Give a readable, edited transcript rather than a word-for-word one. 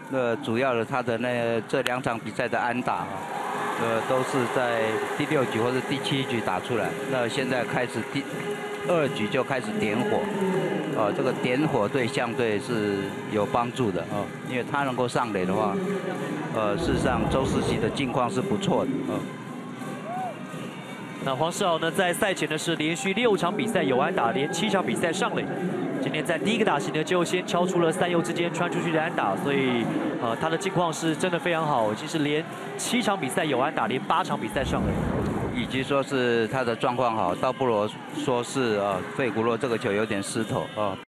主要的他的这2场比赛的安打啊，都是在第6局或者第7局打出来。那现在开始第2局就开始点火，这个点火对相对是有帮助的哦，因为他能够上垒的话，事实上周世熙的近况是不错的哦。 那黄世豪呢，在赛前呢是连续6场比赛有安打，连7场比赛上垒。今天在第1个打席呢，就先敲出了3右之间穿出去的安打，所以他的近况是真的非常好，已经是连7场比赛有安打，连8场比赛上垒。 与其说是他的状况好，倒不如说是费古洛这个球有点失头啊。